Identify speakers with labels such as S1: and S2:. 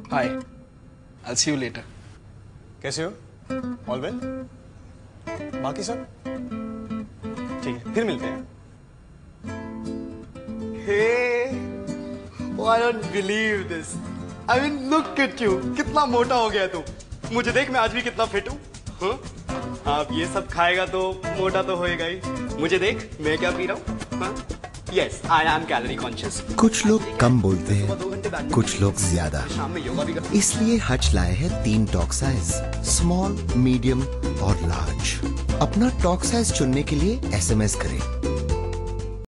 S1: Hi, I'll see you later.
S2: कैसे हो? All well? बाकी सब ठीक है, फिर मिलते हैं।
S3: Hey, oh, I don't believe this. I mean, look at you. कितना मोटा हो गया तू। मुझे देख, मैं आज भी कितना फिट हूँ। हाँ? आप ये सब खाएगा तो मोटा तो होएगा ही। मुझे देख, मैं क्या पी रहा हूँ? हाँ? Yes, I am calorie conscious.
S4: कुछ लोग कम बोलते हैं, कुछ लोग ज्यादा। इसलिए हच लाए हैं 3 टॉक साइज, स्मॉल, मीडियम और लार्ज। अपना टॉक साइज चुनने के लिए SMS करें